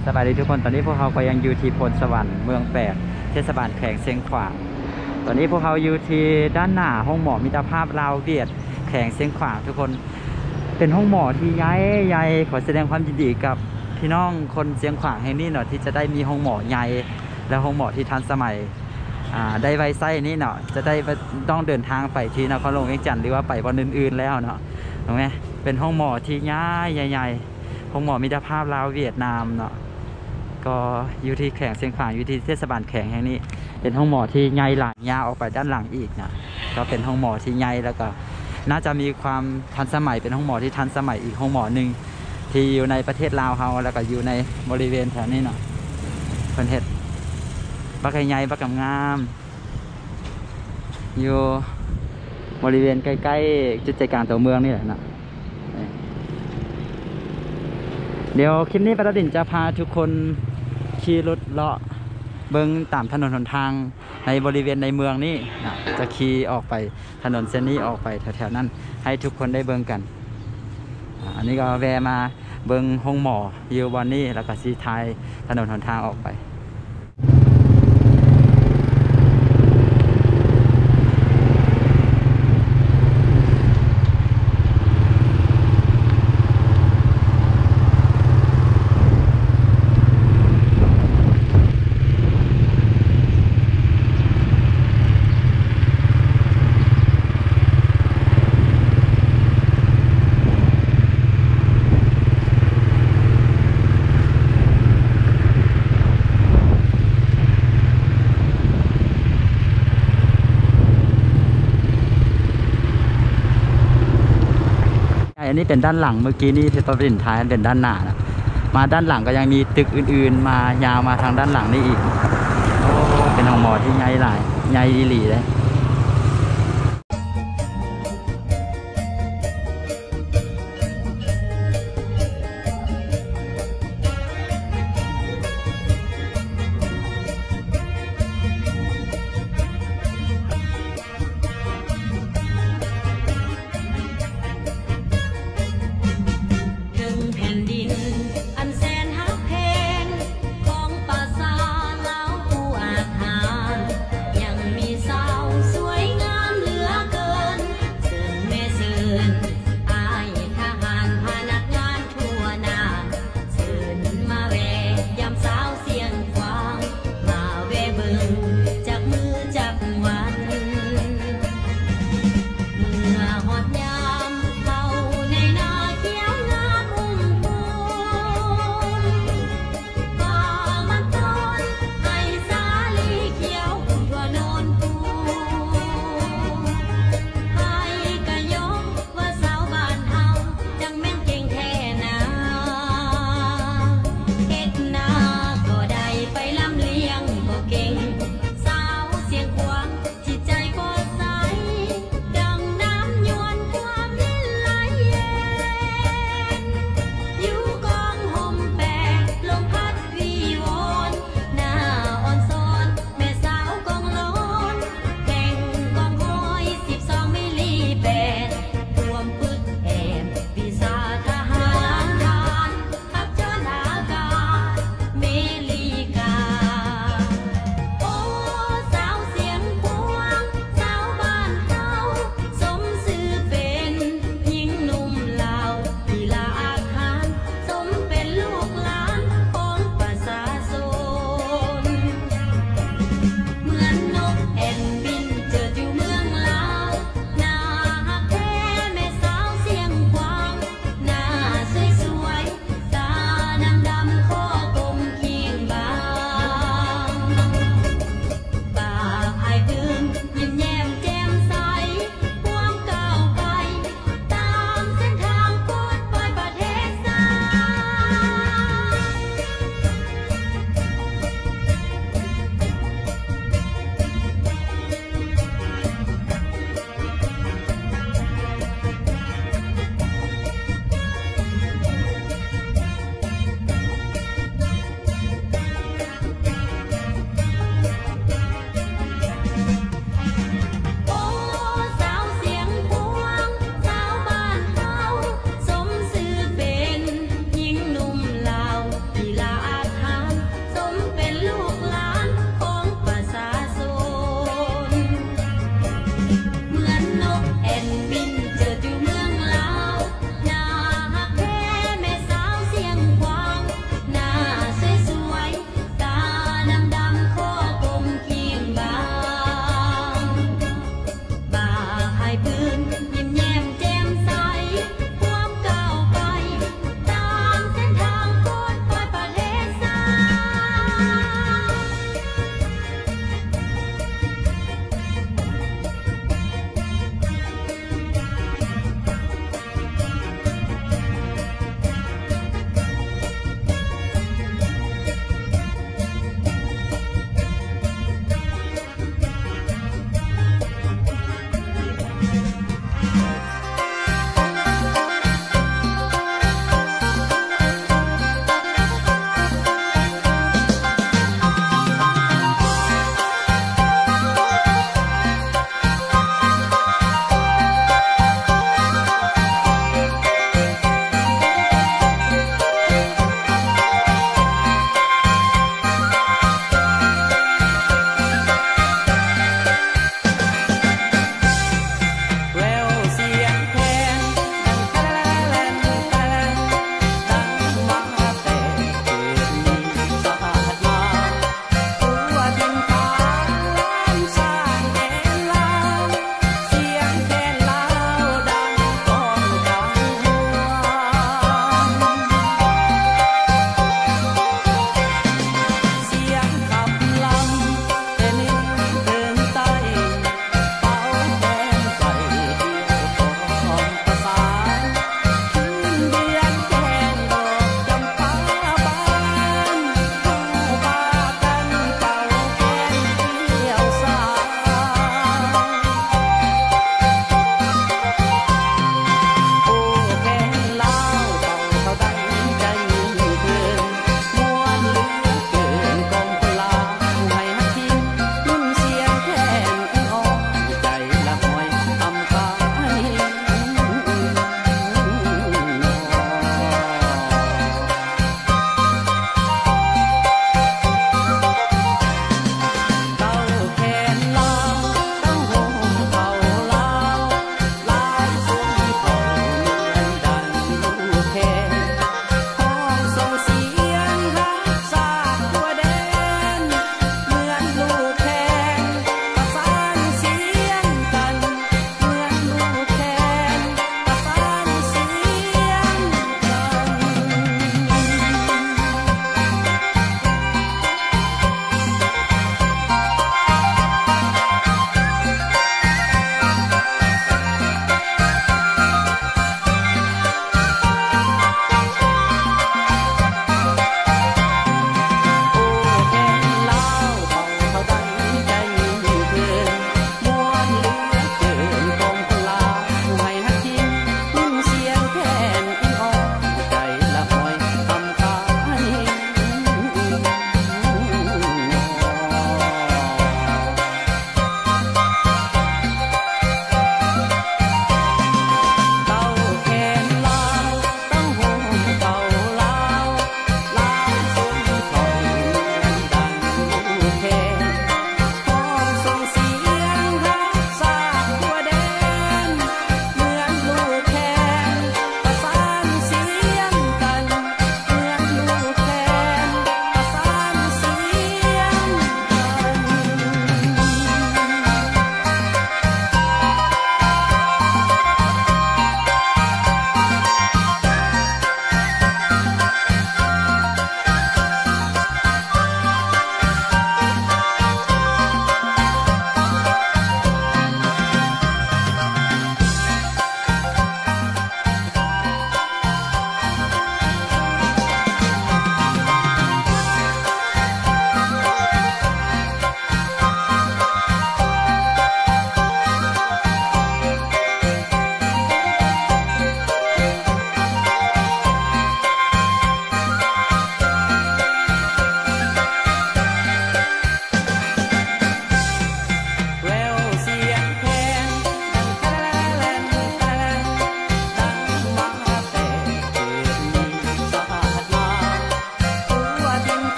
สวัสดีทุกคนตอนนี้พวกเขาก็ยังอยู่ที่พลสวรรค์เมืองแปดเทศบาลแขวงเชียงขวางตอนนี้พวกเขาอยู่ที่ด้านหน้าห้องหมอมิตรภาพลาวเวียดแขวงเชียงขวางทุกคนเป็นห้องหมอที่ใหญ่ขอแสดงความยินดีกับพี่น้องคนเชียงขวางแห่งนี้เนาะที่จะได้มีห้องหมอใหญ่และห้องหมอที่ทันสมัยได้ไวไส้นี่เนาะจะได้ต้องเดินทางไปที่นครหลวงเวียงจันทร์หรือว่าไปวันอื่นๆแล้วเนาะถูกไหมเป็นห้องหมอที่ใหญ่ห้องหมอมิตรภาพลาวเวียดนามเนาะก็อยู่ที่แขวงเชียงขวางอยู่ที่เทศบาลแขวงแห่งนี้เป็นห้องหมอที่ใหญ่หลังยาวออกไปด้านหลังอีกนะก็เป็นห้องหมอที่ใหญ่แล้วก็น่าจะมีความทันสมัยเป็นห้องหมอที่ทันสมัยอีกห้องหมอหนึ่งที่อยู่ในประเทศลาวเฮาแล้วก็อยู่ในบริเวณแถวนี้เนาะเพิ่นเฮ็ดบักใหญ่บักงามอยู่บริเวณใกล้ๆจุดใจกลางตัวเมืองนี่แหละนะเดี๋ยวคลิปนี้ปาราดินจะพาทุกคนขี่รถเลาะเบิ้งตามถนนหนทางในบริเวณในเมืองนี่นะจะขี่ออกไปถนนเส้นนี้ออกไปแถวๆนั้นให้ทุกคนได้เบิ้งกันอันนี้ก็แวะมาเบิ้งห้องหมออยู่วันนี้แล้วก็ซีท้ายถนนหนทางออกไปอันนี้เป็นด้านหลังเมื่อกี้นี่ที่ปาราดินท้ายเป็นด้านหน้านะมาด้านหลังก็ยังมีตึกอื่นๆมายาวมาทางด้านหลังนี่อีกโอ้เป็นห้องหมอที่ใหญ่หลายใหญ่ดีหลีเลยย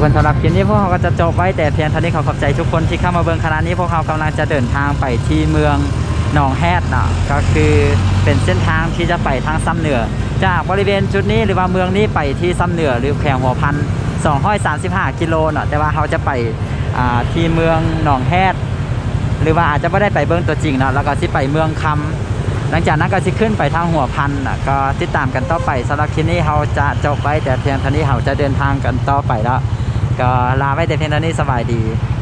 กคนสำหรับคลิปนี้พวกเราก็จะจบไว้แต่เพียงเท่านี้ขอบใจทุกคนที่เข้ามาเบิ่งขณะนี้พวกเรากำลังจะเดินทางไปที่เมืองหนองแฮดเนาะก็คือเป็นเส้นทางที่จะไปทางซ้ำเหนือจากบริเวณจุดนี้หรือว่าเมืองนี้ไปที่ซ้ำเหนือหรือแขวงหัวพัน235กิโลเนาะแต่ว่าเขาจะไปที่เมืองหนองแฮดหรือว่าอาจจะไม่ได้ไปเบิ่งตัวจริงเนาะแล้วก็ที่ไปเมืองคำหลังจากนั้นก็จะขึ้นไปทางหัวพันก็ติดตามกันต่อไปสำหรับคลิปนี้เราจะจบไว้แต่เพียงเท่านี้เราจะเดินทางกันต่อไปแล้วก็ลาไว้แต่เพียงเท่านี้สบายดี